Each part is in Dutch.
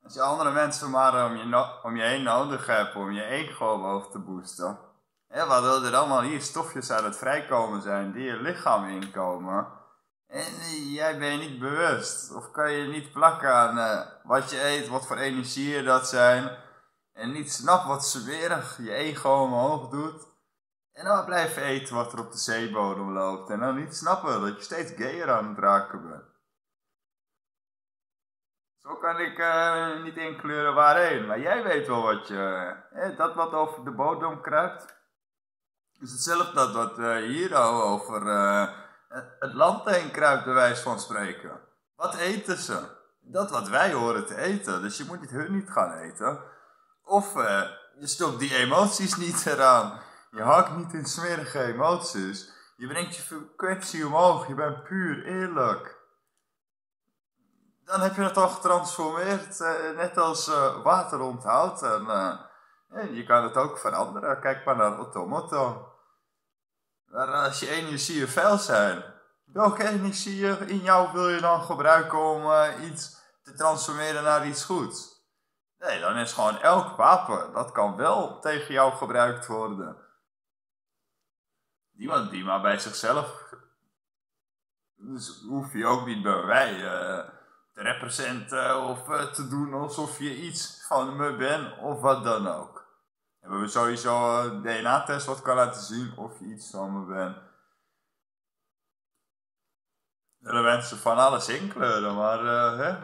Als je andere mensen maar om je heen nodig hebt om je ego omhoog te boosten. Ja, waardoor er allemaal hier stofjes aan het vrijkomen zijn die je lichaam inkomen. En jij ben je niet bewust. Of kan je niet plakken aan wat je eet, wat voor energieën dat zijn. En niet snapt wat smerig je ego omhoog doet. En dan blijven eten wat er op de zeebodem loopt. En dan niet snappen dat je steeds gayer aan het raken bent. Zo kan ik niet inkleuren waarheen. Maar jij weet wel wat je... dat wat over de bodem kruipt. Is hetzelfde dat wat hier over het land heen kruipt, bij wijze van spreken. Wat eten ze? Dat wat wij horen te eten. Dus je moet hun niet gaan eten. Of je stopt die emoties niet eraan. Je hakt niet in smerige emoties. Je brengt je frequentie omhoog. Je bent puur eerlijk. Dan heb je het al getransformeerd. Net als water onthoudt. En je kan het ook veranderen. Kijk maar naar Automoto. Maar als je energieën vuil zijn, welke energieën in jou wil je dan gebruiken om iets te transformeren naar iets goeds? Nee, dan is gewoon elk wapen, dat kan wel tegen jou gebruikt worden. Niemand die maar bij zichzelf. Dus hoef je ook niet bij mij te representen of te doen alsof je iets van me bent of wat dan ook. Hebben we sowieso een DNA-test wat kan laten zien of je iets van me bent. Willen mensen van alles inkleuren, maar hè?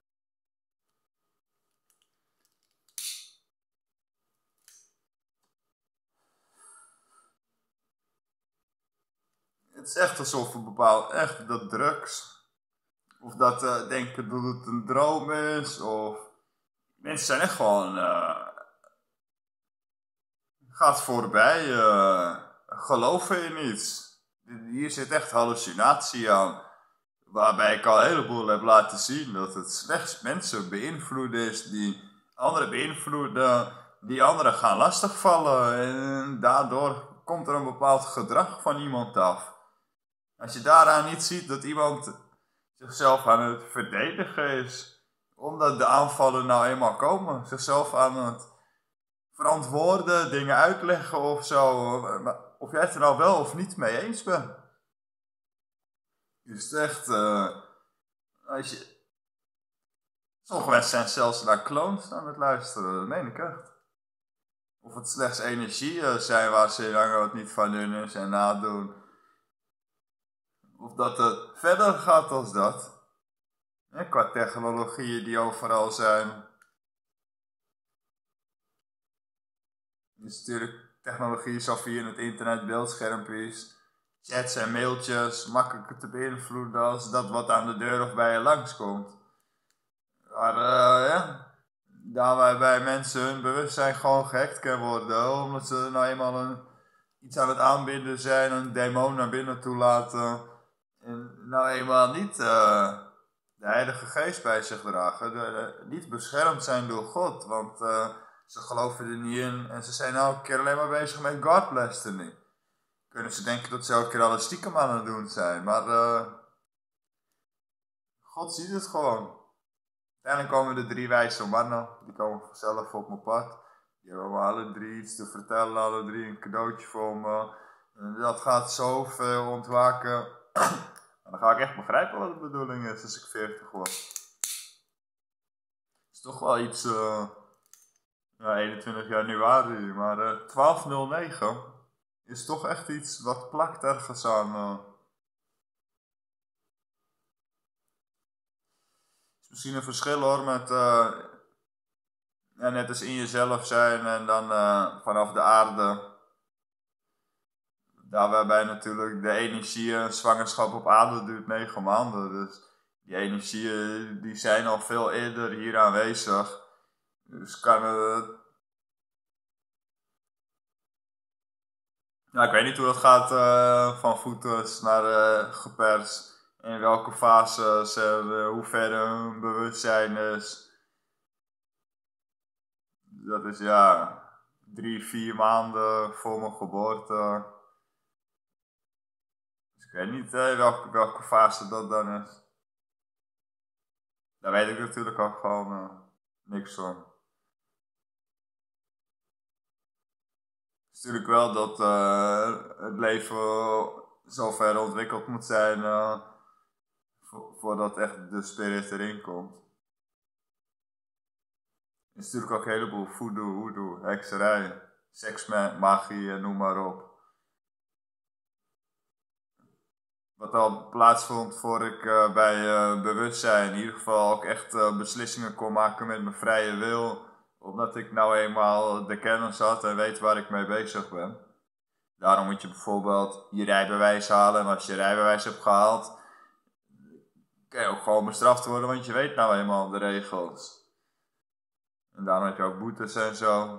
Het is echt alsof we bepalen echt dat drugs, of dat denken dat het een droom is, of mensen zijn echt gewoon, gaat voorbij, geloven in iets. Hier zit echt hallucinatie aan, waarbij ik al een heleboel heb laten zien dat het slechts mensen beïnvloeden is die anderen beïnvloeden, die anderen gaan lastigvallen en daardoor komt er een bepaald gedrag van iemand af. Als je daaraan niet ziet dat iemand zichzelf aan het verdedigen is, omdat de aanvallen nou eenmaal komen, zichzelf aan het verantwoorden, dingen uitleggen of zo, of jij het er nou wel of niet mee eens bent. Is het echt, als je... Sommige mensen zijn zelfs naar clones aan het luisteren, dat meen ik echt. Of het slechts energieën zijn waar ze langer wat niet van hun is en nadoen. Of dat het verder gaat als dat. Qua technologieën die overal zijn. Dus natuurlijk technologie zoals via het internet, beeldschermpjes, chats en mailtjes, makkelijker te beïnvloeden als dat wat aan de deur of bij je langskomt. Maar ja, daar waarbij mensen hun bewustzijn gewoon gehackt kan worden, omdat ze nou eenmaal iets aan het aanbinden zijn, een demon naar binnen toe laten. En nou eenmaal niet de Heilige Geest bij zich dragen, niet beschermd zijn door God, want ze geloven er niet in en ze zijn elke keer alleen maar bezig met God blasphemy. Kunnen ze denken dat ze elke keer alle stiekem aan het doen zijn, maar God ziet het gewoon. Uiteindelijk komen de 3 wijze mannen, die komen vanzelf op mijn pad. Die hebben me alle 3 iets te vertellen, alle 3 een cadeautje voor me. En dat gaat zoveel ontwaken. En dan ga ik echt begrijpen wat de bedoeling is als ik 40 word. Het is toch wel iets, 21 januari, maar 1209 is toch echt iets wat plakt ergens aan. Is misschien een verschil hoor met, net als in jezelf zijn en dan vanaf de aarde. Daar waarbij natuurlijk de energie, een zwangerschap op aarde duurt 9 maanden. Dus die energieën die zijn al veel eerder hier aanwezig. Dus kan het... ik weet niet hoe dat gaat van voetes naar gepers. In welke fase ze, hoe ver hun bewustzijn is. Dat is 3-4 maanden voor mijn geboorte. Dus ik weet niet welke fase dat dan is. Dat weet ik natuurlijk ook gewoon. niks van. Het is natuurlijk wel dat het leven zo ver ontwikkeld moet zijn voordat echt de spirit erin komt. Er is natuurlijk ook een heleboel voodoo, hoodoo, hekserij, seksmagie en noem maar op. Wat al plaatsvond voor ik bij bewustzijn in ieder geval ook echt beslissingen kon maken met mijn vrije wil. Omdat ik nou eenmaal de kennis had en weet waar ik mee bezig ben. Daarom moet je bijvoorbeeld je rijbewijs halen. En als je rijbewijs hebt gehaald, kan je ook gewoon bestraft worden, want je weet nou eenmaal de regels. En daarom heb je ook boetes en zo.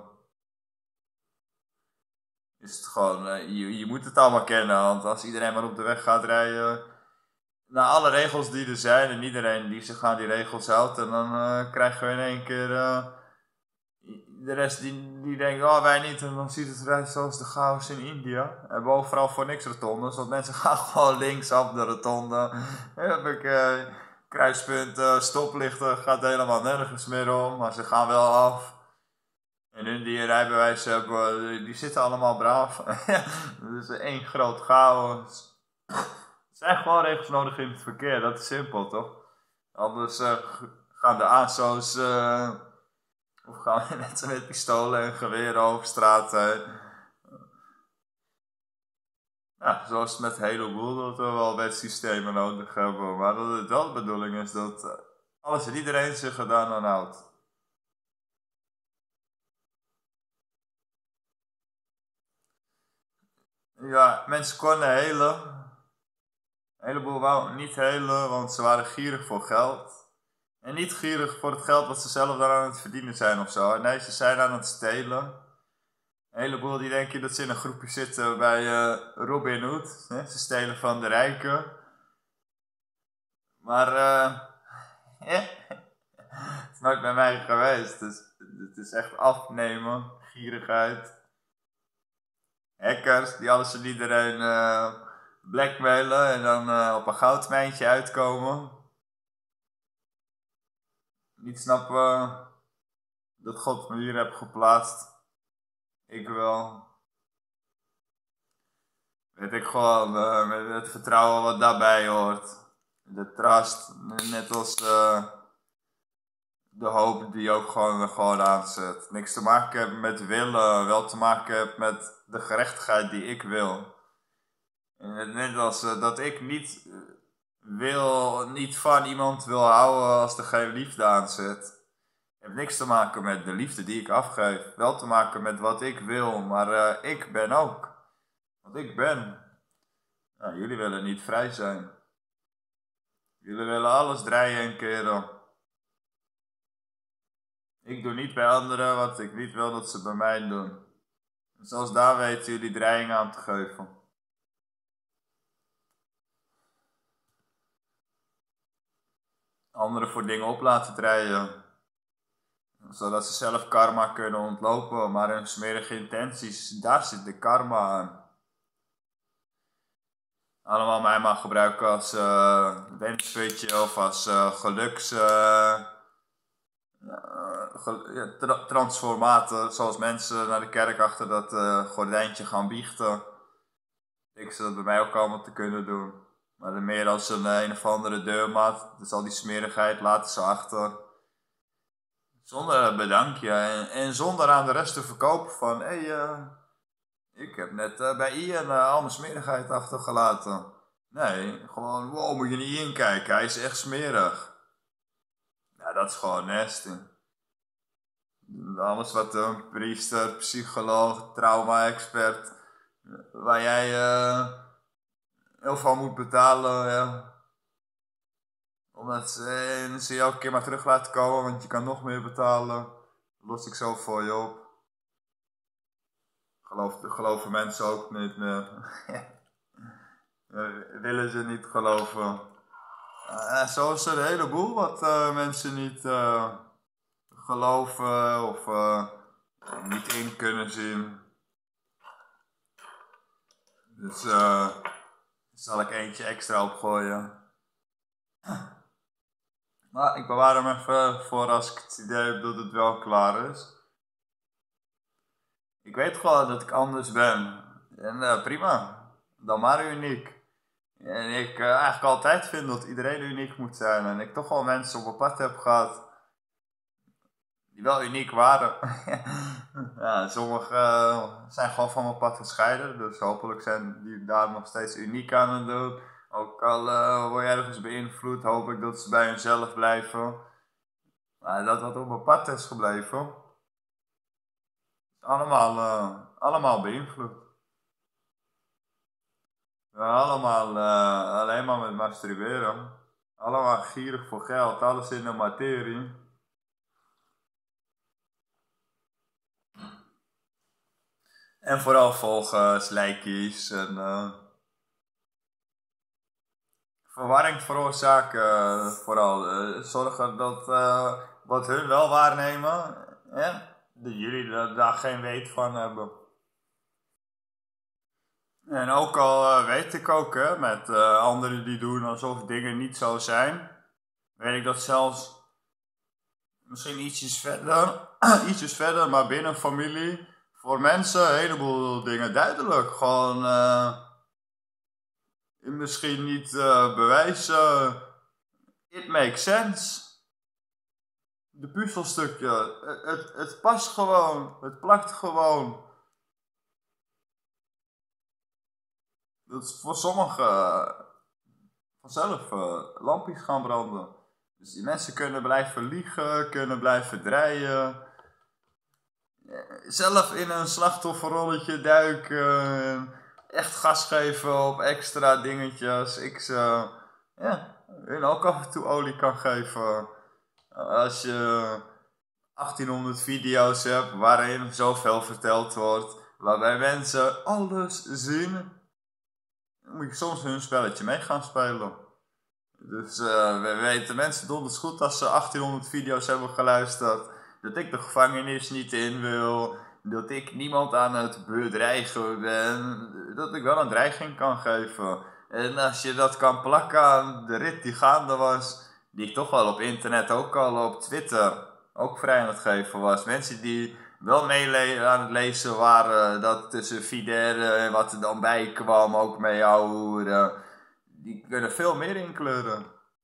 Is het gewoon, je moet het allemaal kennen, want als iedereen maar op de weg gaat rijden, naar alle regels die er zijn en iedereen die zich aan die regels houdt, en dan krijgen we in één keer de rest die denkt, oh wij niet, en dan ziet het eruit zoals de chaos in India. En overal voor niks rotondes, want mensen gaan gewoon links af de rotonde. Heb ik kruispunten, stoplichten, gaat helemaal nergens meer om, maar ze gaan wel af. En hun die een rijbewijs hebben, die zitten allemaal braaf. Het is één groot chaos. Er zijn gewoon regels nodig in het verkeer, dat is simpel toch? Anders gaan de ASO's of gaan mensen met pistolen en geweren over straat heen. Ja, zoals het met een heleboel dat we wel wetsystemen nodig hebben. Maar dat het wel de bedoeling is dat alles en iedereen zich er dan aan houdt. Ja, mensen konden helen. Een heleboel wouden niet helen, want ze waren gierig voor geld. En niet gierig voor het geld wat ze zelf daar aan het verdienen zijn of zo. Nee, ze zijn aan het stelen. Een heleboel die denken dat ze in een groepje zitten bij Robin Hood. Ze stelen van de rijken. Maar het is nooit bij mij geweest. Dus het is echt afnemen, gierigheid. Hackers die alles en iedereen blackmailen en dan op een goudmijntje uitkomen. Niet snappen dat God me hier heeft geplaatst. Ik wel. Weet ik gewoon, met het vertrouwen wat daarbij hoort. De trust, net als de hoop die ook gewoon aanzet. Niks te maken heeft met willen, wel te maken heeft met de gerechtigheid die ik wil. En net als dat ik niet van iemand wil houden als er geen liefde aan zit. Heeft niks te maken met de liefde die ik afgeef. Wel te maken met wat ik wil, maar ik ben ook. Want ik ben. Nou, jullie willen niet vrij zijn. Jullie willen alles draaien en keren. Ik doe niet bij anderen wat ik niet wil dat ze bij mij doen. Zelfs daar weten jullie dreiging aan te geven. Anderen voor dingen op laten draaien. Zodat ze zelf karma kunnen ontlopen. Maar hun smerige intenties, daar zit de karma aan. Allemaal mij maar gebruiken als wenswitje of als transformator. Zoals mensen naar de kerk achter dat gordijntje gaan biechten. Ik ze dat bij mij ook allemaal te kunnen doen. Maar dan meer als een of andere deurmat. Dus al die smerigheid laten ze achter. Zonder bedankje en zonder aan de rest te verkopen van ik heb net bij Ian al mijn smerigheid achtergelaten. Nee, gewoon wow, moet je niet inkijken, hij is echt smerig. Ja, dat is gewoon nasty. Alles wat een priester, psycholoog, trauma-expert, waar jij heel veel moet betalen, ja. Omdat ze je elke keer maar terug laten komen, want je kan nog meer betalen. Los ik zo voor je op. Geloven mensen ook niet meer. Willen ze niet geloven. Zo is er een heleboel wat mensen niet geloven of niet in kunnen zien. Dus zal ik eentje extra opgooien. Maar ik bewaar hem even voor als ik het idee heb dat het wel klaar is. Ik weet gewoon dat ik anders ben. En prima. Dan maar uniek. En ik eigenlijk altijd vind dat iedereen uniek moet zijn. En ik toch wel mensen op mijn pad heb gehad die wel uniek waren. Ja, sommigen zijn gewoon van mijn pad gescheiden. Dus hopelijk zijn die daar nog steeds uniek aan het doen. Ook al word je ergens beïnvloed, hoop ik dat ze bij hunzelf blijven. Maar dat wat op mijn pad is gebleven, is allemaal beïnvloed. We zijn allemaal alleen maar met masturberen. Allemaal gierig voor geld, alles in de materie. En vooral volgers, likejes en verwarring veroorzaken. Vooral zorgen dat wat hun wel waarnemen, dat jullie daar geen weet van hebben. En ook al weet ik ook met anderen die doen alsof dingen niet zo zijn, weet ik dat zelfs misschien ietsjes verder, maar binnen familie, voor mensen een heleboel dingen duidelijk. Gewoon misschien niet bewijzen. It makes sense. De puzzelstukje. Het past gewoon. Het plakt gewoon. Dat is voor sommigen vanzelf lampjes gaan branden. Dus die mensen kunnen blijven liegen, kunnen blijven draaien. Zelf in een slachtofferrolletje duiken. Echt gas geven op extra dingetjes. Ik zou hun ook af en toe olie kan geven. Als je 1800 video's hebt waarin zoveel verteld wordt. Waarbij mensen alles zien. Dan moet je soms hun spelletje mee gaan spelen. Dus we weten mensen donders goed als ze 1800 video's hebben geluisterd. Dat ik de gevangenis niet in wil. Dat ik niemand aan het bedreigen ben. Dat ik wel een dreiging kan geven. En als je dat kan plakken aan de rit die gaande was. Die ik toch wel op internet, ook al op Twitter, ook vrij aan het geven was. Mensen die wel mee aan het lezen waren. Dat tussen Fidel en wat er dan bij kwam ook mee houden. Die kunnen veel meer inkleuren.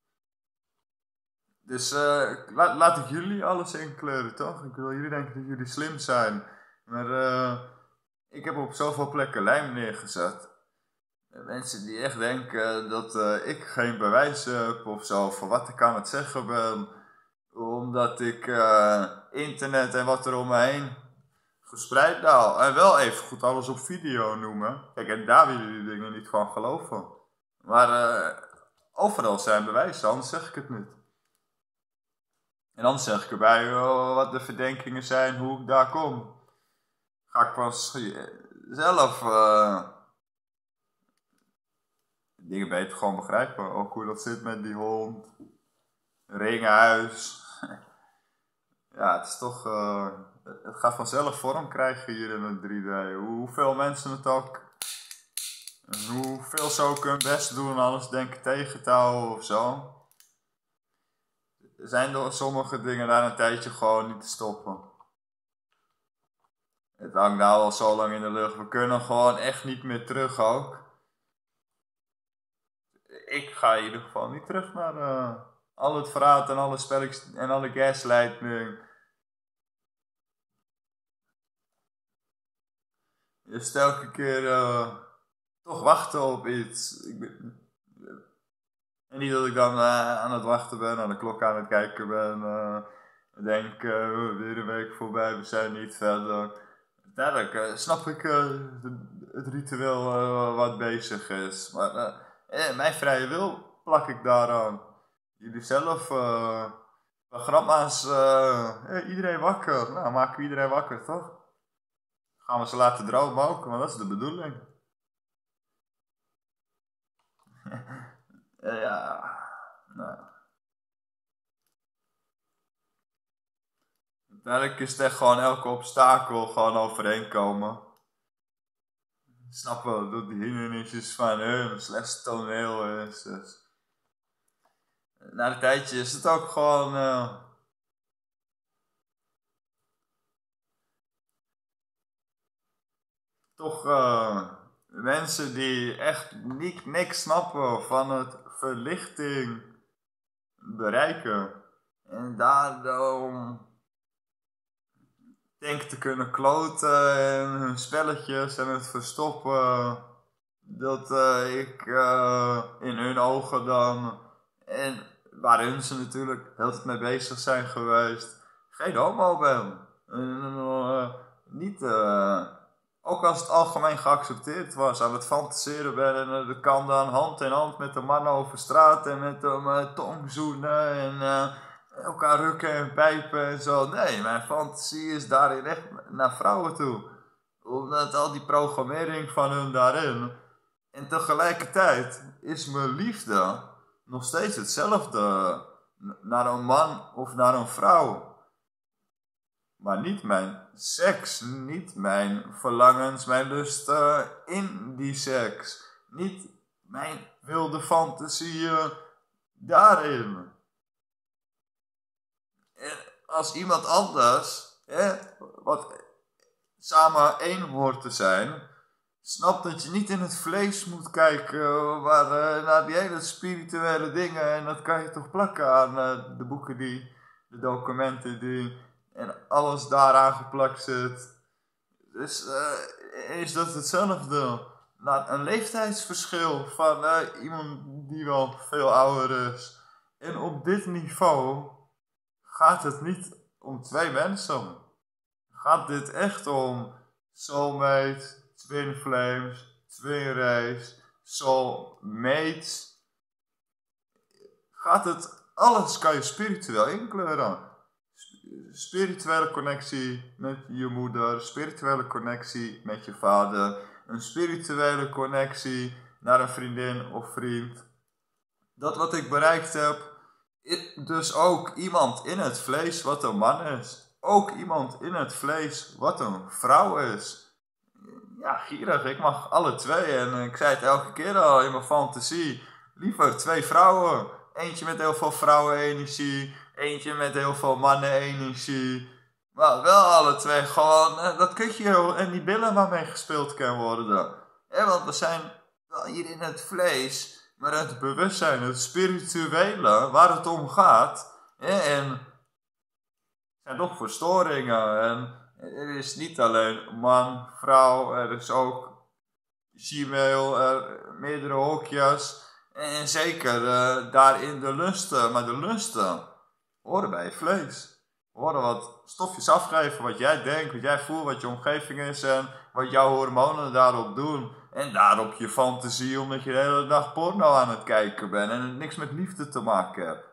Dus laat ik jullie alles inkleuren, toch? Ik wil jullie denken dat jullie slim zijn. Maar ik heb op zoveel plekken lijm neergezet. Mensen die echt denken dat ik geen bewijs heb of zo voor wat ik aan het zeggen ben. Omdat ik internet en wat er om me heen verspreid nou. En wel even goed alles op video noemen. Kijk, en daar willen jullie dingen niet van geloven. Maar overal zijn bewijzen, anders zeg ik het niet. En dan zeg ik erbij wat de verdenkingen zijn, hoe ik daar kom. Ga ik pas zelf dingen beter gewoon begrijpen. Ook hoe dat zit met die hond. Ringenhuis. Ja, het is toch... het gaat vanzelf vorm krijgen hier in het 3D. Hoeveel mensen het ook... Hoeveel ze ook hun best doen, alles denken tegen te houden of zo. Er zijn door sommige dingen daar een tijdje gewoon niet te stoppen. Het hangt nou al zo lang in de lucht. We kunnen gewoon echt niet meer terug ook. Ik ga in ieder geval niet terug naar al het verraad en alle spelletjes en alle gaslighting. Dus elke keer toch wachten op iets. En niet dat ik dan aan het wachten ben, aan de klok aan het kijken ben. Denk, weer een week voorbij, we zijn niet verder. Uiteindelijk snap ik het ritueel wat bezig is. Maar mijn vrije wil plak ik daaraan. Jullie zelf, programma's, iedereen wakker. Nou, maken we iedereen wakker, toch? Gaan we ze laten dromen ook, want dat is de bedoeling. Ja, nou. Uiteindelijk is het echt gewoon elke obstakel gewoon overheen komen. Snap wel dat die hindernisjes van hun slechts toneel is. Dus. na een tijdje is het ook gewoon toch mensen die echt niks snappen van het verlichting bereiken. En daarom denken te kunnen kloten en hun spelletjes en het verstoppen. Dat ik in hun ogen dan, en waar hun ze natuurlijk heel tijd mee bezig zijn geweest, geen homo ben. Niet, ook als het algemeen geaccepteerd was, aan het fantaseren ben en dat kan dan hand in hand met een man over straat en met hem tongzoenen en elkaar rukken en pijpen en zo. Nee, mijn fantasie is daarin echt naar vrouwen toe. Omdat al die programmering van hun daarin. En tegelijkertijd is mijn liefde nog steeds hetzelfde naar een man of naar een vrouw. Maar niet mijn seks, niet mijn verlangens, mijn lusten in die seks. Niet mijn wilde fantasieën daarin. En als iemand anders, wat samen één hoort te zijn, snap dat je niet in het vlees moet kijken, maar naar die hele spirituele dingen. En dat kan je toch plakken aan de boeken die, de documenten die, en alles daaraan geplakt zit. Dus is dat hetzelfde. Nou, een leeftijdsverschil van iemand die wel veel ouder is. En op dit niveau gaat het niet om twee mensen. Gaat dit echt om soulmate, twin flames, twin race, soulmates? Gaat het, alles kan je spiritueel inkleuren. Spirituele connectie met je moeder, spirituele connectie met je vader, een spirituele connectie naar een vriendin of vriend. Dat wat ik bereikt heb, dus ook iemand in het vlees wat een man is. Ook iemand in het vlees wat een vrouw is. Ja, gierig, ik mag alle twee. En ik zei het elke keer al in mijn fantasie. Liever twee vrouwen. Eentje met heel veel vrouwenenergie. Eentje met heel veel mannenenergie. Maar wel alle twee gewoon dat kutje en die billen waarmee gespeeld kan worden. Want we zijn wel hier in het vlees. Maar het bewustzijn, het spirituele, waar het om gaat. En er zijn toch verstoringen. En er is niet alleen man, vrouw, er is ook Gmail, meerdere hokjes. En zeker daarin de lusten. Maar de lusten horen bij het vlees. Horen wat stofjes afgeven, wat jij denkt, wat jij voelt, wat je omgeving is en wat jouw hormonen daarop doen. En daarop je fantasie, omdat je de hele dag porno aan het kijken bent en het niks met liefde te maken hebt.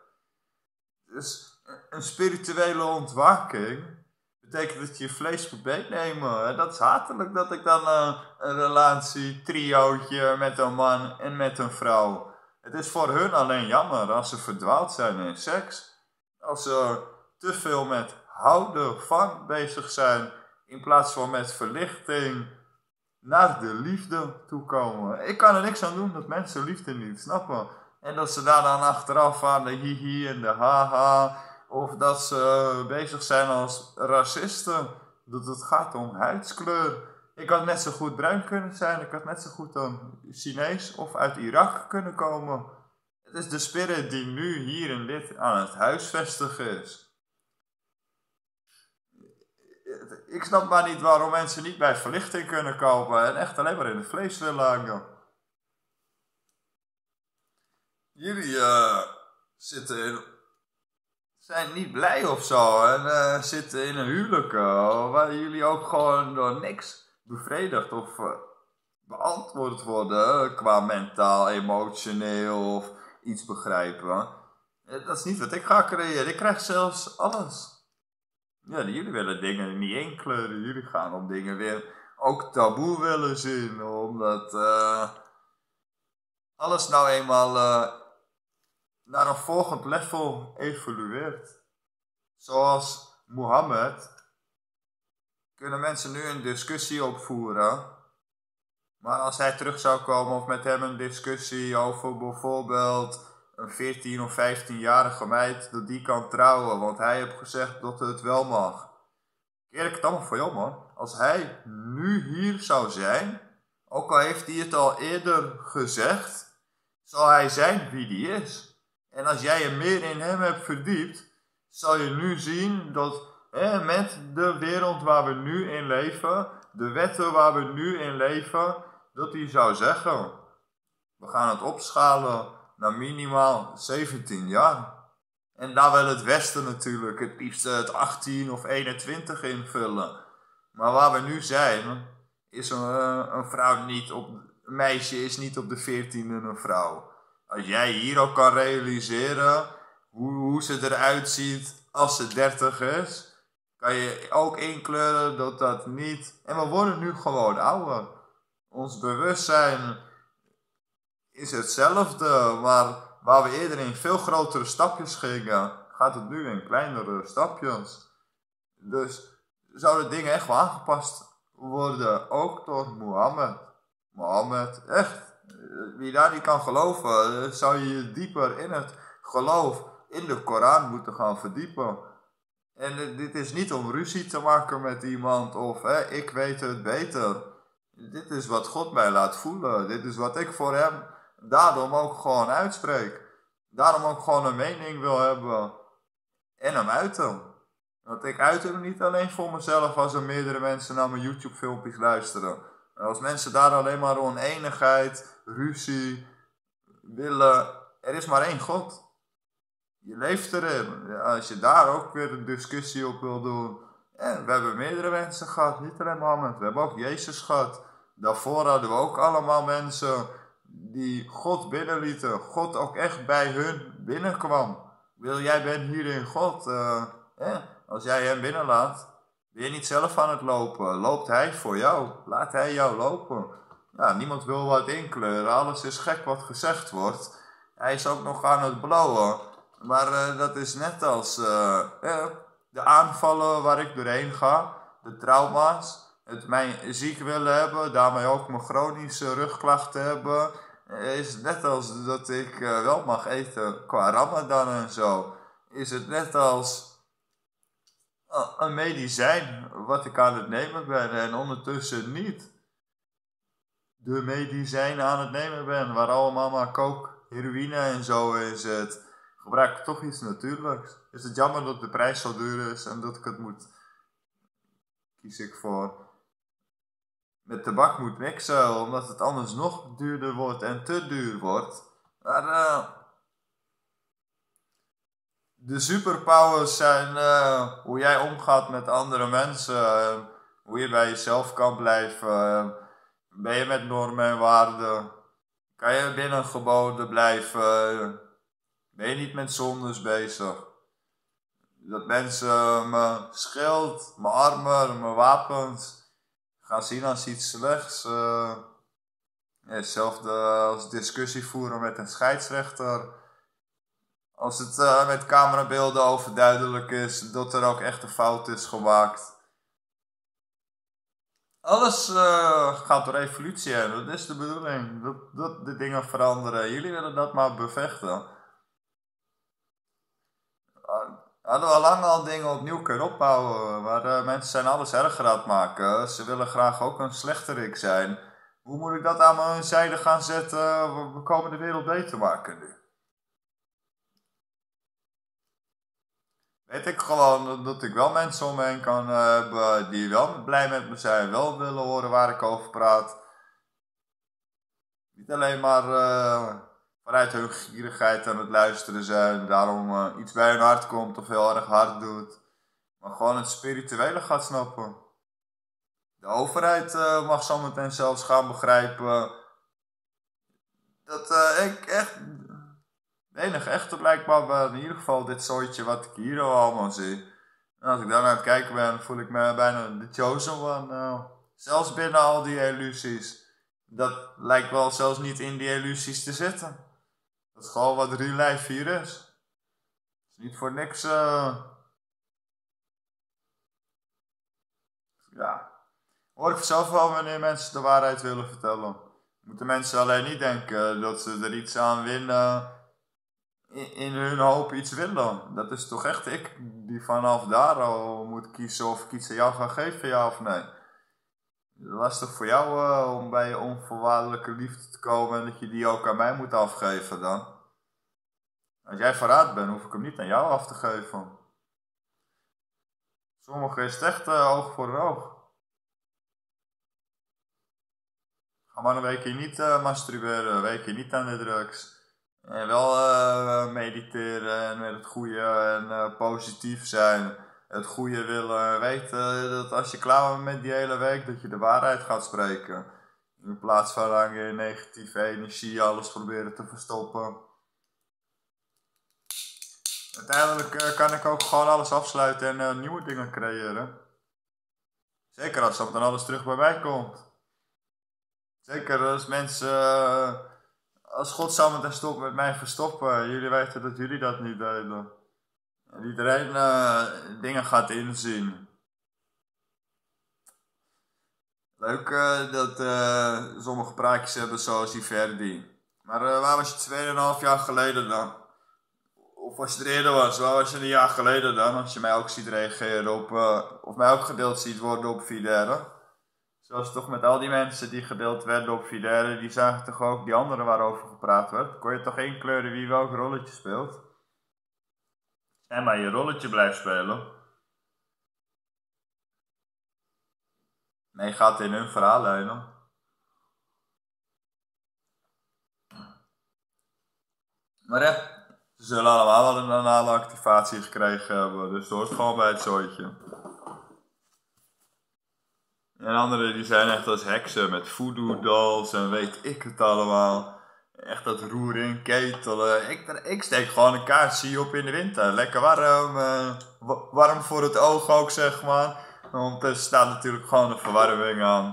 Dus een spirituele ontwaking betekent dat je je vlees moet beetnemen. En dat is hatelijk dat ik dan een relatie, triootje met een man en met een vrouw. Het is voor hun alleen jammer als ze verdwaald zijn in seks. Als ze te veel met houden van bezig zijn in plaats van met verlichting naar de liefde toekomen. Ik kan er niks aan doen dat mensen liefde niet snappen. En dat ze daar dan achteraf aan de hihi en de haha, of dat ze bezig zijn als racisten. Dat het gaat om huidskleur. Ik had net zo goed bruin kunnen zijn, ik had net zo goed dan Chinees of uit Irak kunnen komen. Het is de spirit die nu hier in dit aan het huisvestigen is. Ik snap maar niet waarom mensen niet bij verlichting kunnen kopen en echt alleen maar in het vlees willen hangen. Jullie zijn niet blij of zo en zitten in een huwelijk waar jullie ook gewoon door niks bevredigd of beantwoord worden qua mentaal, emotioneel of iets begrijpen. Dat is niet wat ik ga creëren. Ik krijg zelfs alles. Ja, jullie willen dingen niet inkleuren. Jullie gaan op dingen weer ook taboe willen zien. Omdat alles nou eenmaal naar een volgend level evolueert. Zoals Mohammed kunnen mensen nu een discussie opvoeren. Maar als hij terug zou komen of met hem een discussie over bijvoorbeeld een 14 of 15-jarige meid, dat die kan trouwen, want hij heeft gezegd dat het wel mag. Keer ik het allemaal voor jou, man. Als hij nu hier zou zijn, ook al heeft hij het al eerder gezegd, zal hij zijn wie die is. En als jij je meer in hem hebt verdiept, zal je nu zien dat met de wereld waar we nu in leven, de wetten waar we nu in leven, dat hij zou zeggen, we gaan het opschalen naar minimaal 17 jaar. En daar wil het Westen natuurlijk het liefst het 18 of 21 invullen. Maar waar we nu zijn, is een vrouw niet op, een meisje is niet op de 14e een vrouw. Als jij hier ook kan realiseren hoe ze eruit ziet als ze 30 is, kan je ook inkleuren dat dat niet. En we worden nu gewoon ouder. Ons bewustzijn is hetzelfde, maar waar we eerder in veel grotere stapjes gingen, gaat het nu in kleinere stapjes. Dus zouden dingen echt wel aangepast worden, ook door Mohammed. Mohammed, echt, wie daar niet kan geloven, zou je dieper in het geloof in de Koran moeten gaan verdiepen. En dit is niet om ruzie te maken met iemand of ik weet het beter. Dit is wat God mij laat voelen. Dit is wat ik voor hem daarom ook gewoon uitspreek. Daarom ook gewoon een mening wil hebben. En hem uiten. Want ik uit hem niet alleen voor mezelf als er meerdere mensen naar mijn YouTube filmpjes luisteren. En als mensen daar alleen maar oneenigheid, ruzie willen. Er is maar één God. Je leeft erin. Ja, als je daar ook weer een discussie op wil doen. En we hebben meerdere mensen gehad, niet alleen Mohammed. We hebben ook Jezus gehad. Daarvoor hadden we ook allemaal mensen die God binnenlieten. God ook echt bij hun binnenkwam. Jij bent hier in God. Als jij hem binnenlaat, ben je niet zelf aan het lopen. Loopt hij voor jou. Laat hij jou lopen. Ja, niemand wil wat inkleuren. Alles is gek wat gezegd wordt. Hij is ook nog aan het blowen. Maar dat is net als de aanvallen waar ik doorheen ga. De trauma's. Het mij ziek willen hebben. Daarmee ook mijn chronische rugklachten hebben. Is net als dat ik wel mag eten qua Ramadan en zo. Is het net als een medicijn wat ik aan het nemen ben en ondertussen niet de medicijnen aan het nemen ben, waar allemaal maar coke, heroïne en zo in zit. Gebruik ik toch iets natuurlijks. Is het jammer dat de prijs zo duur is en dat ik het moet, kies ik voor met tabak moet mixen, omdat het anders nog duurder wordt en te duur wordt. Maar de superpowers zijn hoe jij omgaat met andere mensen, hoe je bij jezelf kan blijven, ben je met normen en waarden, kan je binnen geboden blijven, ben je niet met zondes bezig. Dat mensen mijn schild, mijn armor, mijn wapens gaan zien als iets slechts. Hetzelfde als discussie voeren met een scheidsrechter. Als het met camerabeelden overduidelijk is dat er ook echt een fout is gemaakt. Alles gaat door evolutie heen, dat is de bedoeling. Dat de dingen veranderen. Jullie willen dat maar bevechten. Hadden we al lang al dingen opnieuw kunnen opbouwen, maar mensen zijn alles erger aan het maken. Ze willen graag ook een slechterik zijn. Hoe moet ik dat aan mijn zijde gaan zetten? We komen de wereld beter maken nu. Weet ik gewoon dat ik wel mensen om me heen kan hebben die wel blij met me zijn, wel willen horen waar ik over praat. Niet alleen maar vanuit hun gierigheid aan het luisteren zijn, daarom iets bij hun hart komt of heel erg hard doet. Maar gewoon het spirituele gaat snappen. De overheid mag zometeen zelfs gaan begrijpen dat ik echt de enige echte blijkbaar ben. In ieder geval dit soortje wat ik hier allemaal zie. En als ik dan aan het kijken ben, voel ik me bijna de chosen one. Zelfs binnen al die illusies. Dat lijkt wel zelfs niet in die illusies te zitten. Dat is gewoon wat real life hier is. Het is niet voor niks. Ja. Hoor ik zelf wel wanneer mensen de waarheid willen vertellen. Moeten mensen alleen niet denken dat ze er iets aan winnen in hun hoop iets willen. Dat is toch echt ik die vanaf daar al moet kiezen of ik iets aan jou ga geven, ja of nee. Lastig voor jou om bij je onvoorwaardelijke liefde te komen en dat je die ook aan mij moet afgeven dan. Als jij verraad bent, hoef ik hem niet aan jou af te geven. Sommigen is het echt oog voor een oog. Ga maar een weekje niet masturberen, een weekje niet aan de drugs. En wel mediteren en met het goede en positief zijn. Het goede willen weten dat als je klaar bent met die hele week, dat je de waarheid gaat spreken. In plaats van lang in negatieve energie alles proberen te verstoppen. Uiteindelijk kan ik ook gewoon alles afsluiten en nieuwe dingen creëren. Zeker als dan alles terug bij mij komt. Zeker als mensen, als God samen ten stop met mij verstoppen, jullie weten dat jullie dat niet deden. En iedereen dingen gaat inzien. Leuk dat sommige praatjes hebben zoals die Verdi. Maar waar was je 2,5 jaar geleden dan? Of als je er eerder was, waar was je een jaar geleden dan? Als je mij ook ziet reageren op, of mij ook gedeeld ziet worden op Videre. Zoals toch met al die mensen die gedeeld werden op Videre, die zagen toch ook die anderen waarover gepraat werd. Kon je toch inkleuren wie welk rolletje speelt? En maar je rolletje blijft spelen. Nee, gaat in hun verhaallijnen. Maar ja, ze zullen allemaal wel een anale activatie gekregen hebben, dus dat hoort gewoon bij het zooitje. En anderen die zijn echt als heksen met voodoo dolls en weet ik het allemaal. Echt dat roeren in ketelen. Ik steek gewoon een kaarsje op in de winter. Lekker warm. Warm voor het oog ook, zeg maar. Want er staat natuurlijk gewoon een verwarming aan.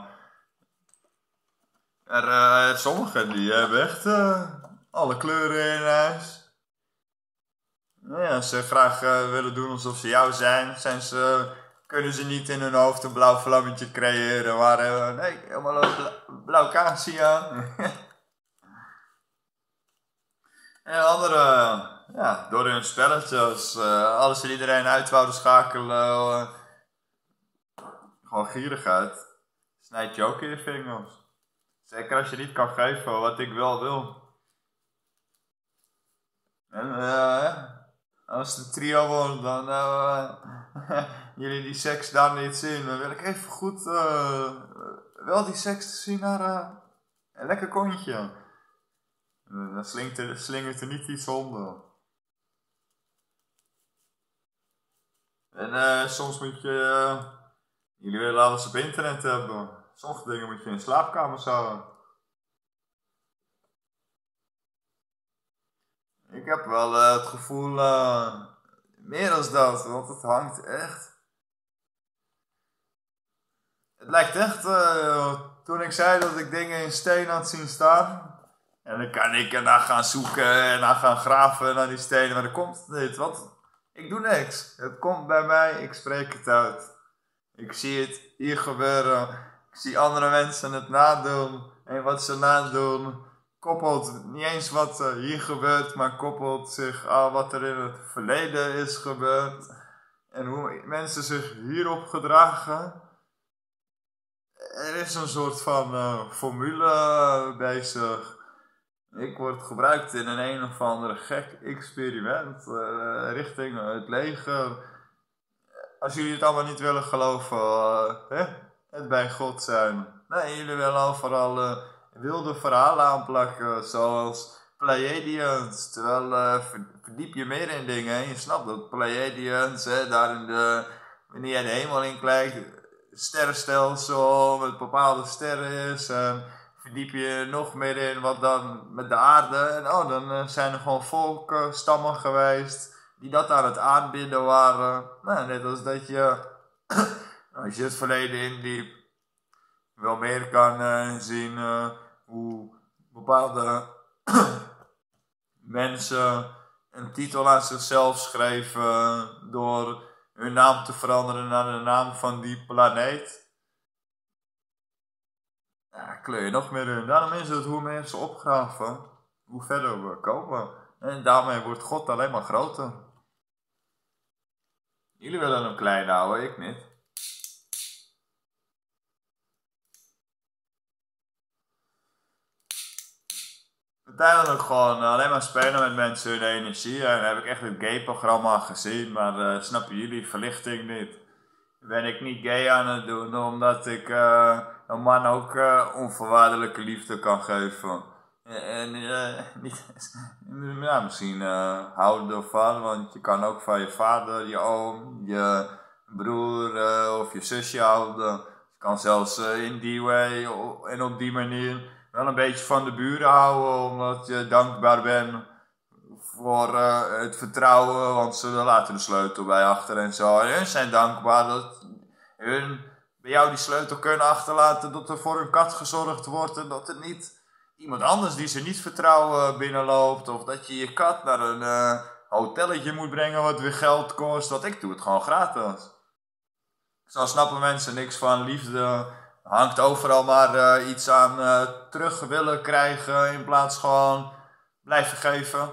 Sommigen die hebben echt alle kleuren in huis. Ja, als ze graag willen doen alsof ze jou zijn, kunnen ze niet in hun hoofd een blauw vlammetje creëren. Maar nee, helemaal een blauw kaarsje aan. En anderen, ja, door hun spelletjes, alles en iedereen uit wouden schakelen. Gewoon gierigheid. Snijd je ook in je vingers. Zeker als je niet kan geven wat ik wel wil. En als het een trio wordt, dan jullie die seks daar niet zien, dan wil ik even goed wel die seks te zien naar een lekker kontje. Dan slingert er niet iets onder. En soms moet je, jullie willen alles op internet hebben. Sommige dingen moet je in slaapkamers houden. Ik heb wel het gevoel, meer dan dat, want het hangt echt. Het lijkt echt, toen ik zei dat ik dingen in steen had zien staan. En dan kan ik ernaar gaan zoeken en naar gaan graven naar die stenen, maar dan komt het niet, want ik doe niks. Het komt bij mij, ik spreek het uit. Ik zie het hier gebeuren. Ik zie andere mensen het nadoen. En wat ze nadoen, koppelt niet eens wat hier gebeurt, maar koppelt zich aan wat er in het verleden is gebeurd. En hoe mensen zich hierop gedragen. Er is een soort van formule bezig. Ik word gebruikt in een of andere gek experiment richting het leger. Als jullie het allemaal niet willen geloven, het bij God zijn. Nee, jullie willen overal wilde verhalen aanplakken, zoals Pleiadians. Terwijl verdiep je meer in dingen en je snapt dat Pleiadians, daar wanneer je de hemel in kijkt, sterrenstelsel met bepaalde sterren is. Verdiep je nog meer in wat dan met de aarde. En dan zijn er gewoon volken, stammen geweest die dat aan het aanbidden waren. Nou, net als dat je, als je het verleden indiep, wel meer kan zien hoe bepaalde mensen een titel aan zichzelf schreven door hun naam te veranderen naar de naam van die planeet. Ja, kleur je nog meer in. Daarom is het hoe meer ze opgraven, hoe verder we komen. En daarmee wordt God alleen maar groter. Jullie willen hem klein houden, ik niet. Uiteindelijk gewoon alleen maar spelen met mensen hun energie. En dan heb ik echt het gay-programma gezien, maar snappen jullie verlichting niet? Ben ik niet gay aan het doen, omdat ik een man ook onvoorwaardelijke liefde kan geven. En niet, ja, misschien houden van, want je kan ook van je vader, je oom, je broer of je zusje houden. Je kan zelfs in die way en op die manier wel een beetje van de buren houden, omdat je dankbaar bent voor het vertrouwen, want ze laten de sleutel bij achter en zo. En hun zijn dankbaar dat hun bij jou die sleutel kunnen achterlaten, dat er voor hun kat gezorgd wordt en dat er niet iemand anders die ze niet vertrouwen binnenloopt, of dat je je kat naar een hotelletje moet brengen wat weer geld kost, want ik doe het gewoon gratis. Zo snappen mensen niks van liefde. Hangt overal maar iets aan terug willen krijgen in plaats gewoon blijven geven.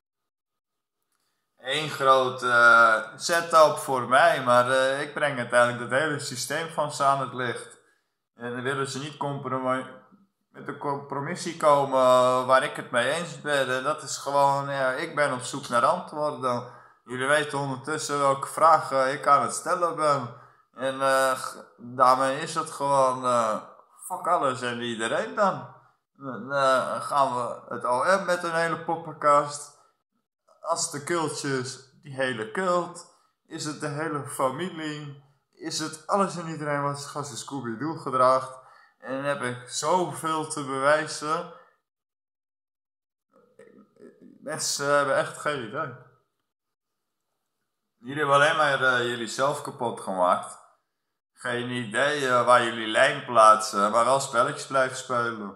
Eén groot setup voor mij, maar ik breng uiteindelijk het hele systeem van ze aan het licht. En dan willen ze niet met een compromissie komen waar ik het mee eens ben. En dat is gewoon, ja, ik ben op zoek naar antwoorden. Jullie weten ondertussen welke vragen ik aan het stellen ben. En daarmee is het gewoon fuck alles en iedereen dan. Dan gaan we het OM met een hele poppenkast. Als het de cultjes, die hele cult. Is het de hele familie. Is het alles en iedereen wat zich als een Scooby-Doo gedraagt. En dan heb ik zoveel te bewijzen. Mensen hebben echt geen idee. Jullie hebben alleen maar jullie zelf kapot gemaakt. Geen idee waar jullie lijn plaatsen, maar wel spelletjes blijven spelen.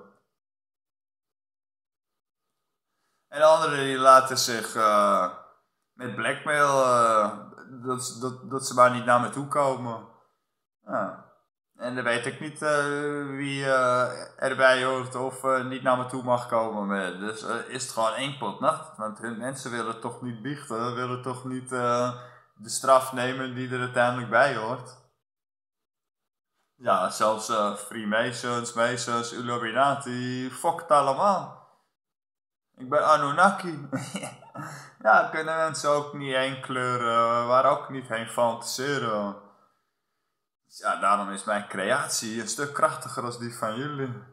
En de anderen die laten zich met blackmail, dat ze maar niet naar me toe komen. Ja. En dan weet ik niet wie erbij hoort of niet naar me toe mag komen. Dus is het gewoon één pot nacht. Want hun mensen willen toch niet biechten, willen toch niet de straf nemen die er uiteindelijk bij hoort. Ja, zelfs Freemasons, Masons, Illuminati, fuck het allemaal. Ik ben Anunnaki. Ja, kunnen mensen ook niet heen kleuren, waar ook niet heen fantaseren. Dus ja, daarom is mijn creatie een stuk krachtiger dan die van jullie.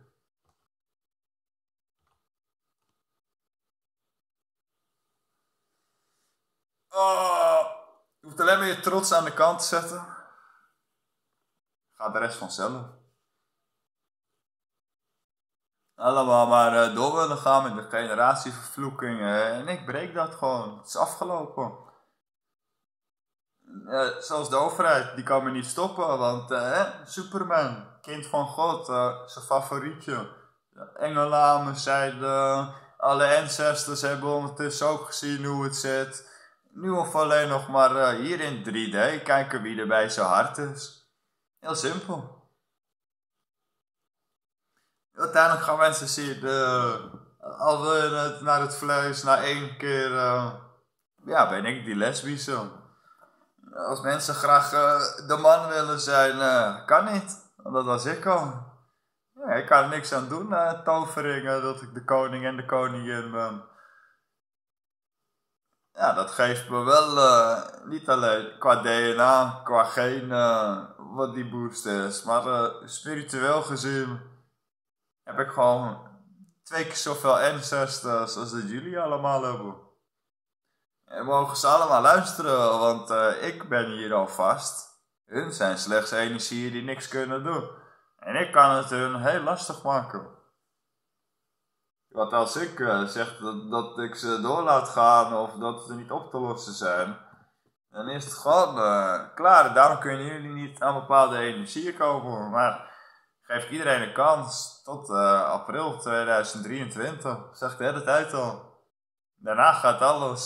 Oh, je hoeft alleen maar je trots aan de kant te zetten. Gaat de rest vanzelf. Allemaal maar door willen gaan met de generatievervloeking. En ik breek dat gewoon. Het is afgelopen. Zoals de overheid, die kan me niet stoppen, want Superman, kind van God, zijn favorietje. Engelen aan mijn zijde, alle ancestors hebben ondertussen ook gezien hoe het zit. Nu of alleen nog maar hier in 3D kijken wie er bij zijn hart is. Heel simpel. Uiteindelijk gaan mensen zien, als we het naar het vlees, na één keer, ja, ben ik die lesbische. Als mensen graag de man willen zijn, kan niet. Dat was ik al. Ja, ik kan er niks aan doen, toveringen, dat ik de koning en de koningin ben. Ja, dat geeft me wel, niet alleen qua DNA, qua geen, wat die boost is, maar spiritueel gezien heb ik gewoon 2 keer zoveel ancestors als dat jullie allemaal hebben. En mogen ze allemaal luisteren, want ik ben hier alvast. Hun zijn slechts energieën die niks kunnen doen. En ik kan het hun heel lastig maken. Want als ik zeg dat ik ze door laat gaan of dat ze niet op te lossen zijn, dan is het gewoon klaar. Daarom kunnen jullie niet aan bepaalde energieën komen. Maar geef ik iedereen een kans tot april 2023. Zeg ik de hele tijd al. Daarna gaat alles.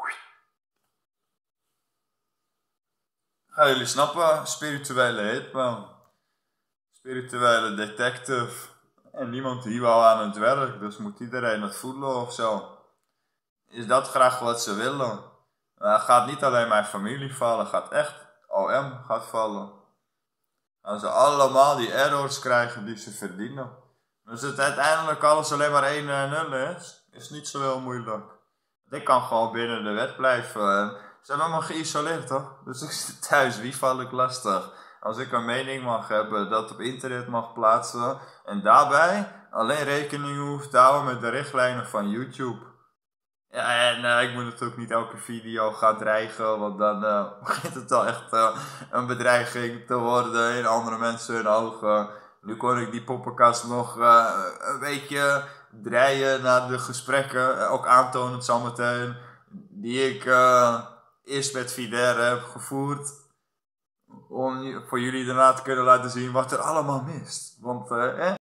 Gaan jullie snappen? Spirituele hitman. Spirituele detective. En niemand hier wou aan het werk, dus moet iedereen het voelen of zo. is dat graag wat ze willen. Gaat niet alleen mijn familie vallen, gaat echt OM gaat vallen. Gaan ze allemaal die errors krijgen die ze verdienen. Dus het uiteindelijk alles alleen maar 1-0 is niet zo heel moeilijk. Ik kan gewoon binnen de wet blijven. Ze hebben me geïsoleerd toch? Dus ik zit thuis, wie val ik lastig? Als ik een mening mag hebben, dat op internet mag plaatsen en daarbij alleen rekening hoef te houden met de richtlijnen van YouTube. Ja, en ik moet natuurlijk niet elke video gaan dreigen, want dan begint het al echt een bedreiging te worden in andere mensen hun ogen. Nu kon ik die poppenkast nog een beetje draaien naar de gesprekken, ook aantonend zometeen, die ik eerst met Fider heb gevoerd. Om voor jullie daarna te kunnen laten zien wat er allemaal mist. Want